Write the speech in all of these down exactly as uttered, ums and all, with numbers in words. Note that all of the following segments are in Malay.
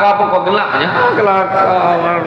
kelakar pun kau gelaknya. Ah, kelakar.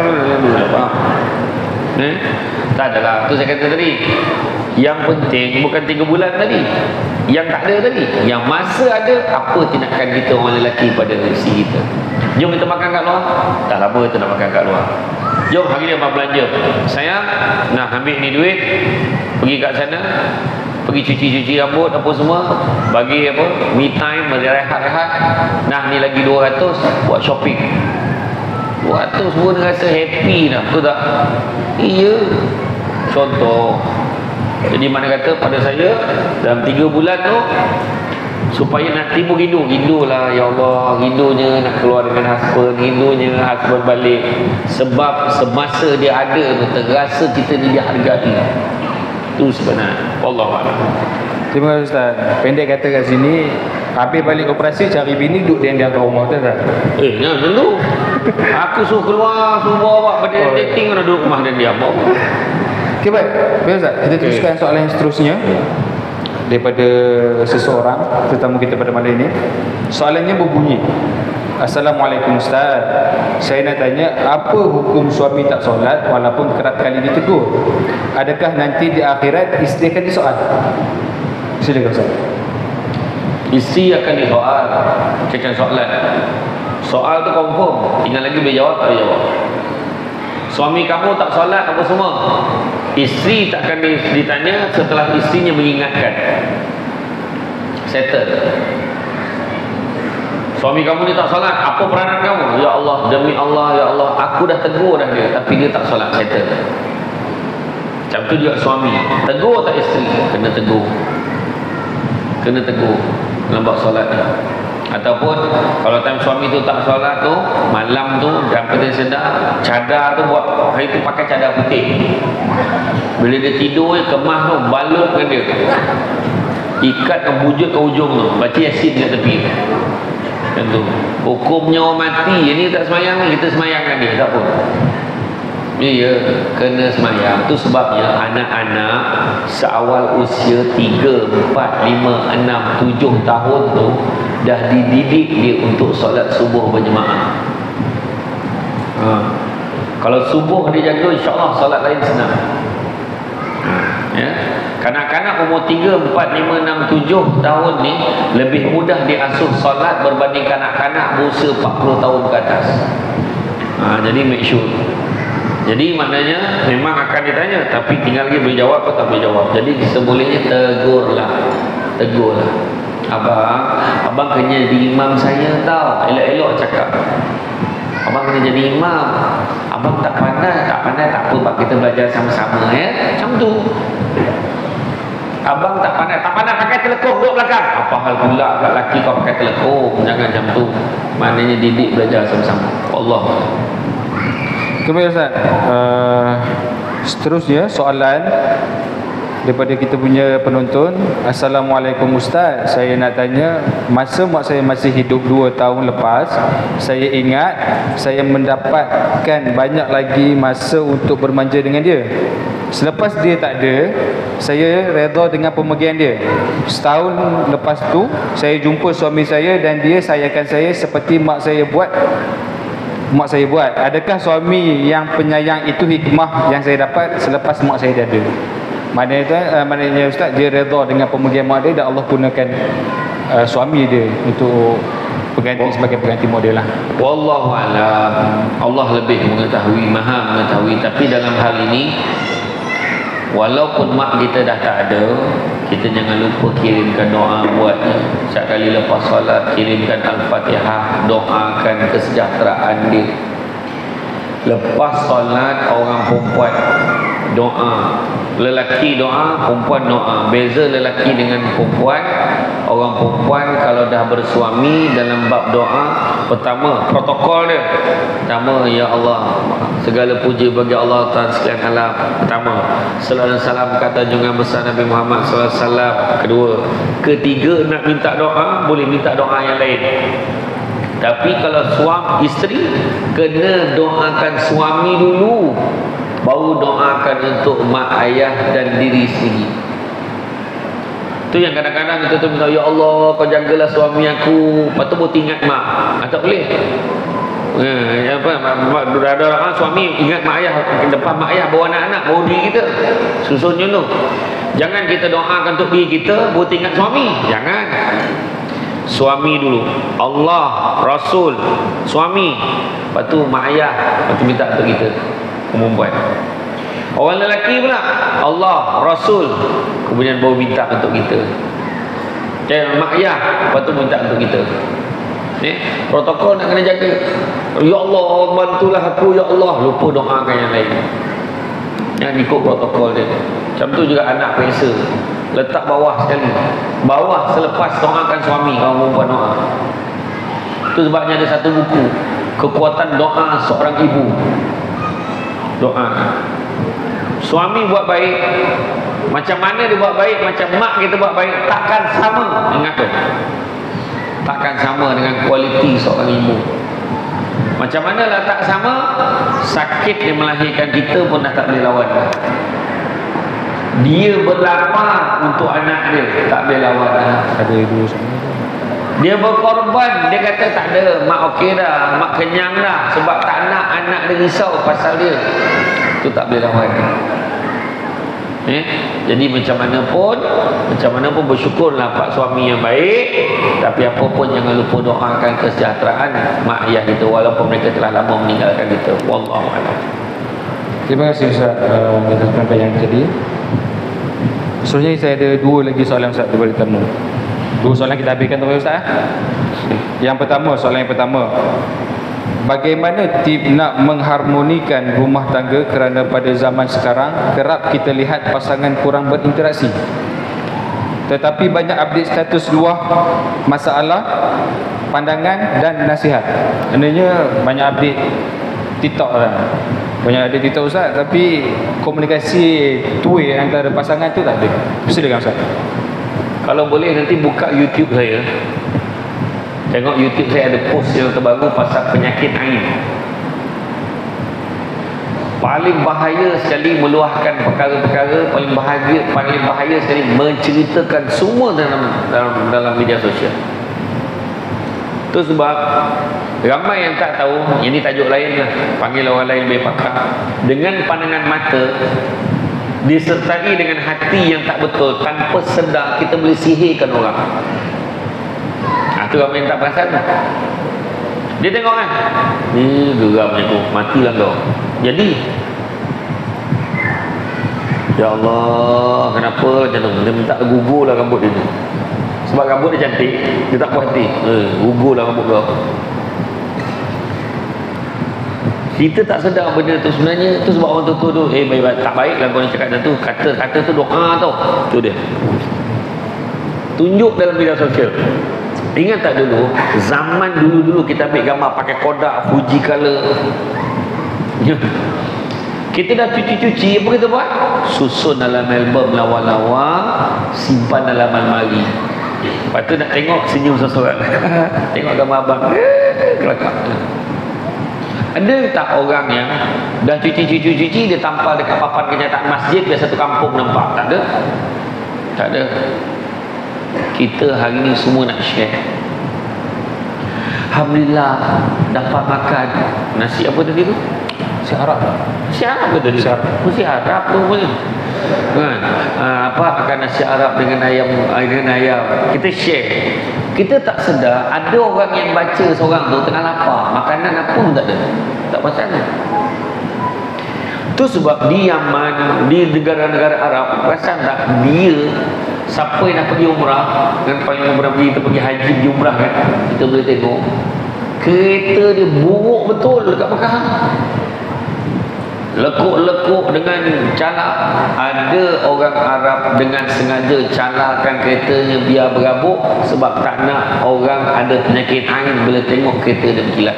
Eh? Tak adalah. Tu saya kata tadi. Yang penting bukan tiga bulan tadi. Yang tak ada tadi. Yang masa ada, apa tindakan kita orang lelaki pada isteri kita. Jom kita makan kat luar. Tak lama kita nak makan kat luar. Jom hari ni abang belanja. Sayang, nak ambil ni duit. Pergi kat sana. Pergi cuci-cuci rambut apa semua. Bagi apa? Me time, rehat-rehat. Nah ni lagi dua ratus buat shopping. dua ratus pun rasa happy dah. Betul tak? Iya. Contoh. Jadi mana kata pada saya dalam tiga bulan tu supaya nak timbul rindu, rindulah ya Allah, rindunya nak keluar dengan husband, rindunya husband balik. Sebab semasa dia ada tu terasa kita ni dihargai. Itu sebenarnya. Wallahualam. Terima kasih Ustaz. Pendek kata kat sini, habis balik operasi cari bini duduk diam-diam kat rumah tu tak? Eh, jangan dulu. Aku suruh keluar, suruh bawa pada oh, dating kena duduk rumah dan diam. Okey baik. Baik Ustaz, kita teruskan okay. soalan yang seterusnya daripada seseorang tetamu kita pada malam ini. Soalannya berbunyi, Assalamualaikum Ustaz, saya nak tanya, apa hukum suami tak solat walaupun kerap kali ditegur? Adakah nanti di akhirat isteri akan disoal? Silakan Ustaz. Isteri akan disoal tentang solat. Soal tu confirm, tinggal lagi boleh jawab tak boleh jawab. Suami kamu tak solat apa semua, isteri takkan ditanya setelah isterinya mengingatkan. Settle. Suami kamu ni tak solat, apa peranan kamu? Ya Allah, demi Allah, ya Allah, aku dah tegur dah dia, tapi dia tak solat. Settle. Macam tu juga suami, tegur tak isteri? Kena tegur. Kena tegur lambat solat ni. Ataupun kalau time suami tu tak solat tu, malam tu dapat dia sedar, cadar tu buat hari tu pakai cadar putih. Bila dia tidur, kemas tu balutkan dia, ikat ke bujut ke ujung tu, baca yasin kat tepi. Macam tu. Hukumnya orang mati ni tak semayang ni, kita semayangkan dia, tak pun. Iya, kena semayang. Itu sebabnya anak-anak seawal usia tiga, empat, lima, enam, tujuh tahun tu dah dididik dia untuk solat subuh berjemaah. Ha. Kalau subuh dia jaga, insya-Allah solat lain senang. Ha. Ya. Kanak-kanak umur tiga, empat, lima, enam, tujuh tahun ni lebih mudah diasuh solat berbanding kanak-kanak berusia empat puluh tahun ke atas. Ha. Jadi make sure. Jadi maknanya memang akan ditanya, tapi tinggal lagi boleh jawab atau tak boleh jawab. Jadi sebolehnya tegurlah. Tegurlah. Abang, abang kena jadi imam saya tau. Elok-elok cakap. Abang kena jadi imam. Abang tak pandai, tak pandai tak apa, bak kita belajar sama-sama ya. Macam tu. Abang tak pandai, tak pandai pakai telekong duduk belakang. Apa hal pula kat lelaki kau pakai telekong? Jangan macam tu. Maknanya didik belajar sama-sama. Allah. Kemudian Ustaz, uh, seterusnya soalan daripada kita punya penonton. Assalamualaikum Ustaz, saya nak tanya, masa mak saya masih hidup dua tahun lepas, saya ingat saya mendapatkan banyak lagi masa untuk bermanja dengan dia. Selepas dia tak ada, saya redha dengan pemergian dia. Setahun lepas tu, saya jumpa suami saya dan dia sayangkan saya seperti mak saya buat mak saya buat. Adakah suami yang penyayang itu hikmah yang saya dapat selepas mak saya dah ada? Maknanya, uh, maknanya Ustaz, dia redha dengan pemergian mak dia dan Allah gunakan uh, suami dia untuk pengganti, sebagai pengganti model lah. Wallahualam. Allah lebih mengetahui, maha mengetahui. Tapi dalam hal ini, walaupun mak kita dah tak ada, kita jangan lupa kirimkan doa buatnya. Setiap kali lepas solat, kirimkan Al-Fatihah, doakan kesejahteraan dia. Lepas solat, orang perempuan doa, lelaki doa, perempuan doa. Beza lelaki dengan perempuan. Orang perempuan kalau dah bersuami, dalam bab doa, pertama protokol dia, pertama, ya Allah, segala puji bagi Allah Tuhan sekalian alam. Pertama, sallallahu alaihi wasallam kata junjungan besar Nabi Muhammad sallallahu alaihi wasallam. Kedua, ketiga, nak minta doa boleh minta doa yang lain. Tapi kalau suami isteri, kena doakan suami dulu, baru doakan untuk mak ayah dan diri sendiri. Tu yang kadang-kadang kita tu minta, ya Allah kau jagalah suami aku, lepas tu baru ingat mak. Ah, tak boleh. eh, apa ada orang suami ingat mak ayah depan mak ayah bawa anak-anak bawa diri kita susunnya tu. Jangan kita doakan untuk diri kita baru ingat suami, jangan. Suami dulu, Allah, Rasul, suami, lepas tu mak ayah, lepas tu minta untuk kita perempuan. Orang lelaki pula Allah, Rasul, kemudian baru minta untuk kita. Jangan mak ayah, lepas tu minta untuk kita. Eh, protokol nak kena jaga. Ya Allah, bantulah aku ya Allah, lupa doakan yang lain. Jangan ikut protokol dia. Macam tu juga anak peksa, letak bawah sekali, bawah selepas doakan suami. Kalau perempuan doa, itu sebabnya ada satu buku, Kekuatan Doa Seorang Ibu. Doa suami buat baik, macam mana dia buat baik, macam mak kita buat baik, takkan sama. Ingat tu, takkan sama dengan kualiti seorang ibu. Macam mana lah tak sama, sakit dia melahirkan kita pun dah tak boleh lawan. Dia berlapar untuk anak dia, tak boleh lawan. Ada ibu sama. Dia berkorban, dia kata tak ada, mak okey dah, mak kenyang dah, sebab tak nak anak dia risau pasal dia. Itu tak boleh lawan. Eh? Jadi macam mana pun, macam mana pun bersyukurlah pak suami yang baik, tapi apa pun jangan lupa doakan kesejahteraan mak ayah kita walaupun mereka telah lama meninggalkan kita. Wallahu a'lam. Terima kasih Ustaz uh, atas penyampaian yang tadi. Sebenarnya saya ada dua lagi soalan Ustaz daripada temu. Dua soalan kita habiskan tu Ustaz. Yang pertama, soalan yang pertama, bagaimana tip nak mengharmonikan rumah tangga kerana pada zaman sekarang kerap kita lihat pasangan kurang berinteraksi, tetapi banyak update status luah masalah, pandangan dan nasihat. Maknanya banyak update TikTok lah. Banyak ada TikTok Ustaz, tapi komunikasi two way antara pasangan tu tak ada. Silakan Ustaz. Kalau boleh nanti buka YouTube saya, tengok YouTube saya ada post yang terbaru pasal penyakit angin. Paling bahaya sekali meluahkan perkara-perkara, paling bahagia, paling bahaya sekali menceritakan semua dalam dalam dalam media sosial. Itu sebab ramai yang tak tahu, ini tajuk lain lah, panggil orang lain lebih pakar. Dengan pandangan mata disertai dengan hati yang tak betul, tanpa sedar kita boleh sihirkan orang. Ha, tu ramai yang tak perasan. Dia tengok kan, ni geramnya tu, matilah kau. Jadi ya Allah, kenapa macam tu? Dia minta gugur lah rambut dia tu. Sebab rambut dia cantik, dia tak puas hati. Eh, gugur lah rambut kau. Kita tak sedar benda tu sebenarnya. Tu sebab orang tua tu, eh baik, tak baik lah kau ni cakap macam tu. Kata-kata tu doa tau. Tu dia. Tunjuk dalam media sosial. Ingat tak dulu, zaman dulu-dulu kita ambil gambar pakai Kodak, Fuji Color. Kita dah cuci-cuci, apa kita buat? Susun dalam album lawa-lawa, simpan dalam almari. Lepas tu nak tengok, senyum seseorang. Tengok gambar abang, kelakar. Ada tak orang yang dah cuci-cuci-cuci, dia tampal dekat papan kenyataan masjid, biar satu kampung nampak? Tak ada. Tak ada. Kita hari ni semua nak share. Alhamdulillah dapat makan nasi apa tadi tu? Nasi Arab. Nasi Arab ke tadi? Nasi Arab. Nasi Arab tu punya. Kan? Uh, apa akan nasi Arab dengan ayam, dengan ayam. Kita share. Kita tak sedar ada orang yang baca seorang tu tengah lapar, makanan apa pun tak ada. Tak pasal. Tu sebab di Yaman, di negara-negara Arab, perasan tak, dia siapa yang nak pergi umrah, kan paling umrah pergi, kita pergi haji, pergi umrah kan, kita boleh tengok kereta dia buruk betul dekat Mekah. Lekuk-lekuk dengan calak. Ada orang Arab dengan sengaja calakkan keretanya biar berabuk, sebab tak nak orang ada penyakit angin bila tengok kereta dia berkilat.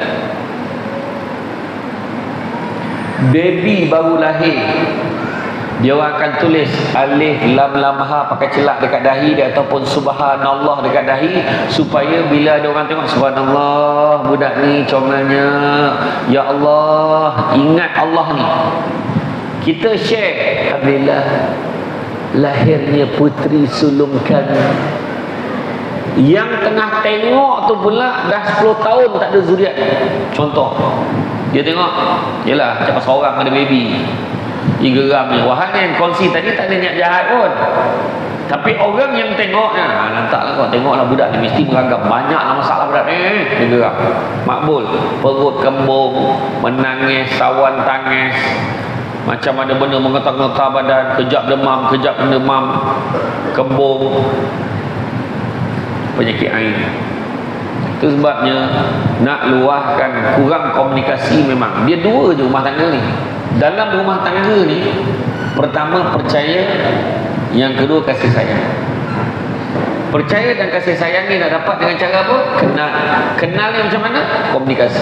Baby baru lahir, dia orang akan tulis alif lam lam ha pakai celak dekat dahi dia, ataupun subhanallah dekat dahi, supaya bila ada orang tengok, subhanallah budak ni comelnya, ya Allah, ingat Allah ni. Kita share, alhamdulillah lahirnya putri sulung kami. Yang tengah tengok tu pula dah sepuluh tahun tak ada zuriat. Contoh, dia tengok, yelah cepat seorang ada baby, dia geram je. Wahai ni kongsi tadi tak ada niat jahat pun, tapi orang yang tengok, nah, lantaklah kau tengoklah budak ni mesti meragam, banyaklah masalah budak ni. Dia geram, makbul, perut kembung, menangis, sawan tangis, macam ada benda mengetar-ngetar badan, kejap demam, kejap demam, kembung, penyakit air. Itu sebabnya nak luahkan, kurang komunikasi memang. Dia dua je rumah tangga ni. Dalam rumah tangga ni, pertama percaya, yang kedua kasih sayang. Percaya dan kasih sayang ni nak dapat dengan cara apa? Kenal. Kenal ni macam mana? Komunikasi.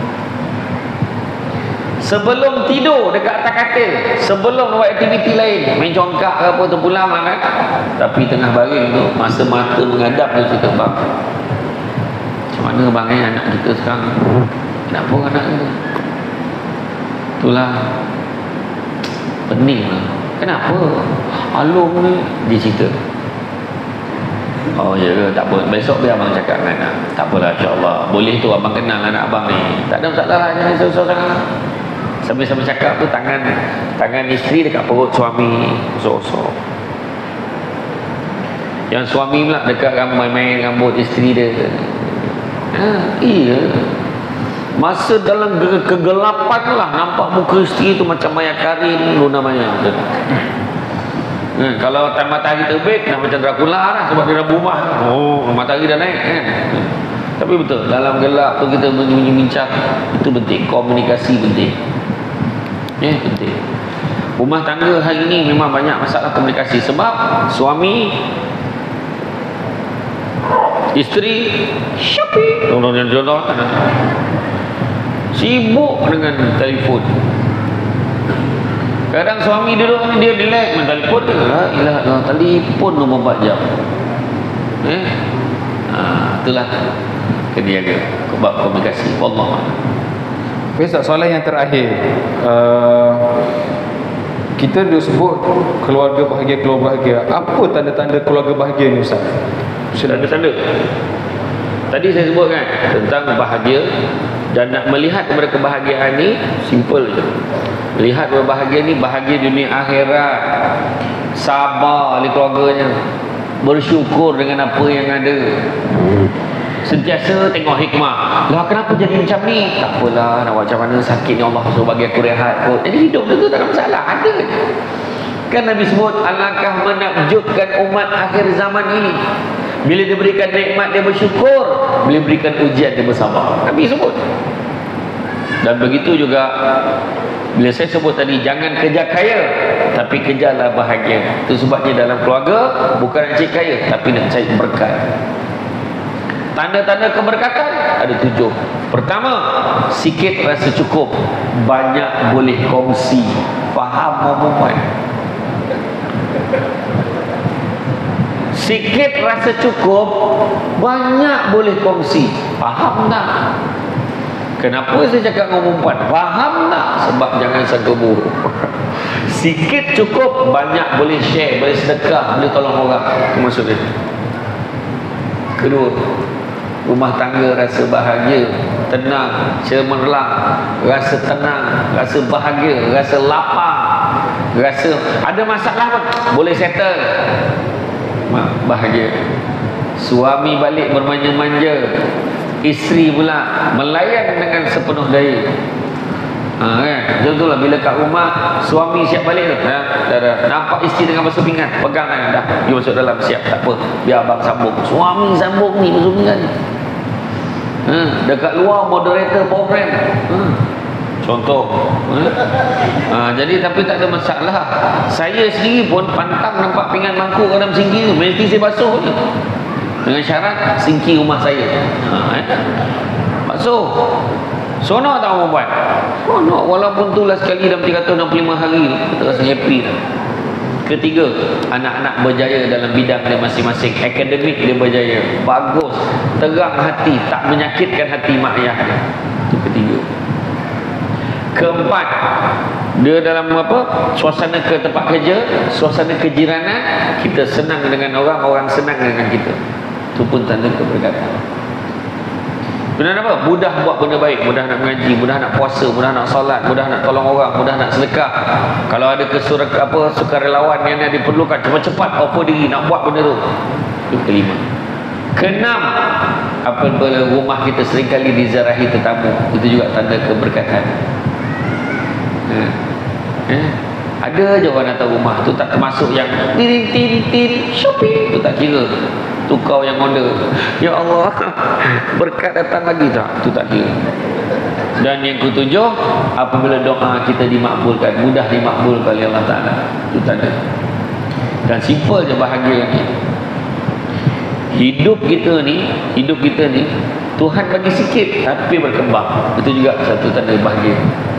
Sebelum tidur dekat atas katil, sebelum buat aktiviti lain, main congkak ke apa terpulang lah kan, tapi tengah baring tu, masa mata menghadap tu cakap, bang, macam mana bang eh anak kita sekarang, kenapa anak kita? Itulah pening lah. Kenapa? Alung ni dia cerita. Oh ya ke? Tak apa, besok biar abang cakap dengan anak. Tak apalah, insyaAllah. Boleh tu abang kenal anak abang ni. Tak ada masalah lah, jangan susah sangat. Sambil-sambil cakap tu, tangan tangan isteri dekat perut suami, sok-sok. Yang suami pula dekat main-main rambut isteri dia. Ha, iya. Masa dalam kegelapan lah, nampak muka isteri tu macam Maya Karin, Luna Maya. Hmm, kalau time matahari terbit, dah macam Dracula lah, sebab dia dah rumah. Oh, matahari dah naik kan. Tapi betul, dalam gelap tu kita bincang, itu penting, komunikasi penting. Ya, penting. Rumah tangga hari ini memang banyak masalah komunikasi, sebab suami, isteri shopping, contoh-contoh sibuk dengan telefon. Kadang suami duduk ni dia relax main telefon dia. La ilaha illallah, telefon dua puluh empat jam. Eh? Ha, itulah kena jaga bab komunikasi. Wallah. Ustaz, soalan yang terakhir. Uh, kita dah sebut keluarga bahagia, keluarga bahagia. Apa tanda-tanda keluarga bahagia ni Ustaz? Tanda-tanda. Tadi saya sebutkan tentang bahagia, dan nak melihat kepada kebahagiaan ni simple je. Melihat bahagia ni, bahagia dunia akhirat, sabar oleh keluarganya, bersyukur dengan apa yang ada, sentiasa tengok hikmah. Lah kenapa jadi macam ni? Tak apalah, nak buat macam mana, sakit ni Allah suruh bagi aku rehat kot. Jadi hidup tu tak ada masalah, ada. Kan Nabi sebut, alangkah menakjubkan umat akhir zaman ini, bila diberikan nikmat dia bersyukur, bila diberikan ujian dia bersabar. Nabi sebut. Dan begitu juga bila saya sebut tadi, jangan kejar kaya, tapi kejarlah bahagia. Itu sebabnya dalam keluarga bukan nak cari kaya, tapi nak cari berkat. Tanda-tanda keberkatan ada tujuh. Pertama, sikit rasa cukup, banyak boleh kongsi. Faham perempuan? Sikit rasa cukup, banyak boleh kongsi. Faham tak? Kenapa saya cakap dengan perempuan? Faham tak? Sebab jangan sangka buruk. Sikit cukup, banyak boleh share, boleh sedekah, boleh tolong orang. Itu maksud dia. Kedua, rumah tangga rasa bahagia, tenang, cemerlang, rasa tenang, rasa bahagia, rasa lapang, rasa ada masalah pun boleh settle. Bahagia. Suami balik bermanja-manja, isteri pula melayan dengan sepenuh daya. Ha, kan? Betul lah, bila kat rumah suami siap balik tu, ha, dah, dah, nampak isteri dengan basuh pinggan, pegang tangan, dah, dia masuk dalam, siap, tak apa, biar abang sambung. Suami sambung ni basuh pinggan. Ha, dekat luar moderator program. Ha, contoh. Ha? Ha, jadi tapi tak ada masalah. Saya sendiri pun pantang nampak pinggan mangkuk dalam singki tu, mesti saya basuh je. Dengan syarat singki rumah saya. Ha, eh? Basuh. Sonok tak orang buat? Sonok, walaupun tu lah sekali dalam tiga ratus enam puluh lima hari, kita rasa happy dah. Ketiga, anak-anak berjaya dalam bidang dia masing-masing. Akademik dia berjaya, bagus, terang hati, tak menyakitkan hati mak ayah dia. Itu ketiga. Keempat, dia dalam apa? Suasana ke tempat kerja, suasana kejiranan, kita senang dengan orang, orang senang dengan kita. Itu pun tanda keberkatan. Benar apa? Mudah buat benda baik, mudah nak mengaji, mudah nak puasa, mudah nak solat, mudah nak tolong orang, mudah nak sedekah. Kalau ada kesurah apa sukarelawan yang diperlukan, cepat-cepat offer diri nak buat benda tu. Itu kelima. Keenam, apabila rumah kita seringkali dizarahi tetamu, itu juga tanda keberkatan. Ha. Eh? Ada je orang datang rumah tu tak termasuk yang tiri tiri tiri shopping tu, tak kira. Tu kau yang order. Ya Allah, berkat datang lagi tak? Tu tak kira. Dan yang ketujuh, apabila doa kita dimakbulkan, mudah dimakbulkan oleh Allah Ta'ala. Itu tanda. Dan simple je bahagia ni. Hidup kita ni, hidup kita ni Tuhan bagi sikit tapi berkembang. Itu juga satu tanda bahagia.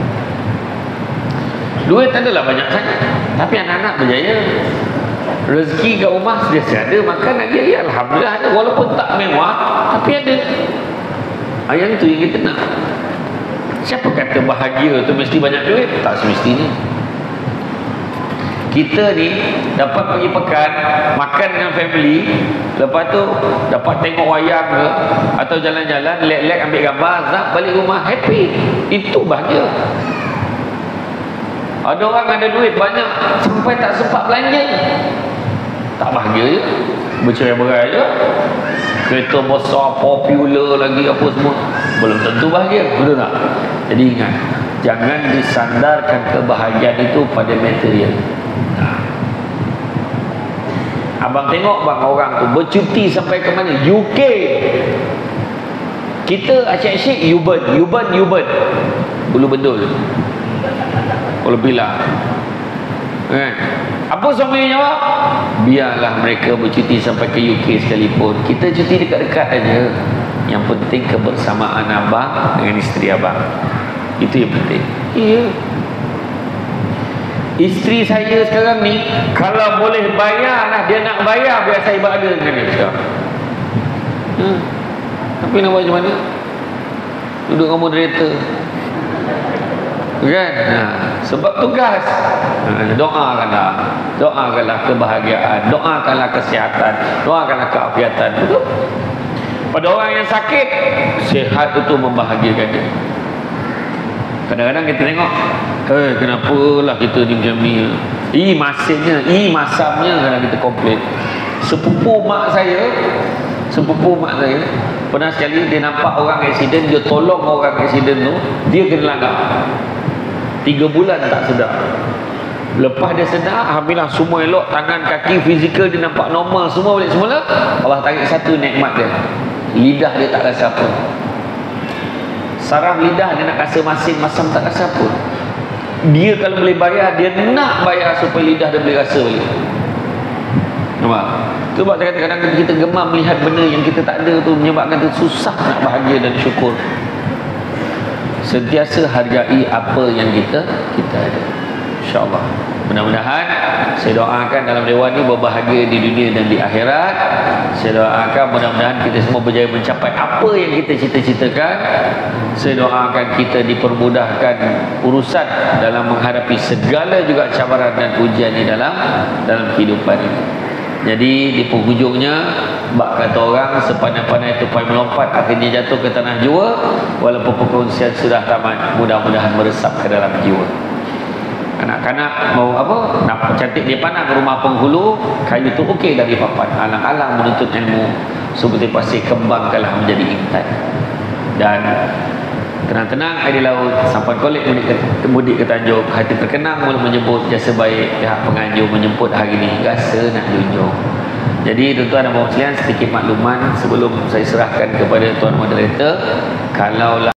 Duit tak adalah banyak sangat, tapi anak-anak berjaya. Rezeki kat rumah sentiasa ada, makan lagi, ya alhamdulillah ada, walaupun tak mewah tapi ada. Yang itu yang kita nak. Siapa kata bahagia tu mesti banyak duit? Tak semestinya. Kita ni dapat pergi pekan, makan dengan family, lepas tu dapat tengok wayang ke, atau jalan-jalan, lek-lek ambil gambar, zap balik rumah, happy. Itu bahagia. Ada orang ada duit banyak sampai tak sempat belanja, tak bahagia je, bercerai-berai je. Kereta besar, popular lagi apa semua, belum tentu bahagia, betul tak? Jadi ingat, jangan disandarkan kebahagiaan itu pada material. Nah. Abang tengok bang orang tu bercuti sampai ke mana? U K. Kita asyik-asyik U-Burn, U-Burn, U-Burn, Bulu Bendul, Pulau Bila. Kan? Apa suami jawab? Biarlah mereka bercuti sampai ke U K sekalipun. Kita cuti dekat-dekat aja. Yang penting kebersamaan abang dengan isteri abang. Itu yang penting. Iya. Isteri saya sekarang ni, kalau boleh bayar lah, dia nak bayar, biar saya berada dengan dia sekarang. Hmm. Tapi nak buat macam mana? Duduk dengan moderator. Kan? Ha, sebab tugas. Ha, doakanlah, doakanlah kebahagiaan, doakanlah kesihatan, doakanlah keafiatan. Betul? Pada orang yang sakit, sihat itu membahagiakan dia. Kadang-kadang kita tengok, eh kenapalah kita ni macam ni, ih masinnya, ih masamnya, kadang kita komplain. Sepupu mak saya, sepupu mak saya pernah sekali dia nampak orang aksiden, dia tolong orang aksiden tu, dia kena langgar. Tiga bulan tak sedar. Lepas dia sedar, alhamdulillah semua elok, tangan kaki fizikal dia nampak normal, semua balik semula. Allah tarik satu nikmat dia, lidah dia tak rasa apa. Saraf lidah dia nak rasa masin, masam tak rasa apa. Dia kalau boleh bayar, dia nak bayar supaya lidah dia boleh rasa balik. Nampak? Sebab saya kata kadang-kadang kita gemar melihat benda yang kita tak ada tu, menyebabkan kita susah nak bahagia dan syukur. Sentiasa hargai apa yang kita kita ada, insyaAllah. Mudah-mudahan saya doakan dalam dewan ini berbahagia di dunia dan di akhirat. Saya doakan mudah-mudahan kita semua berjaya mencapai apa yang kita cita-citakan. Saya doakan kita dipermudahkan urusan dalam menghadapi segala juga cabaran dan ujian di dalam dalam kehidupan ini. Jadi di penghujungnya, bak kata orang, sepandai-pandai tupai melompat akhirnya jatuh ke tanah jua. Walaupun perkongsian sudah tamat, mudah-mudahan meresap ke dalam jiwa. Anak-anak mau apa? Nak cantik dia pandang ke rumah penghulu, kayu tu okey dari papan. Alang-alang menuntut ilmu, seperti pasir kembangkanlah menjadi intan. Dan tenang-tenang air di laut, sampan kolek mudik ke, mudik ke Tanjung, hati terkenang mulut menyebut jasa baik pihak penganjur menyebut hari ini, rasa nak junjung. Jadi tuan-tuan dan puan sekalian, sedikit makluman sebelum saya serahkan kepada tuan moderator. Kalaulah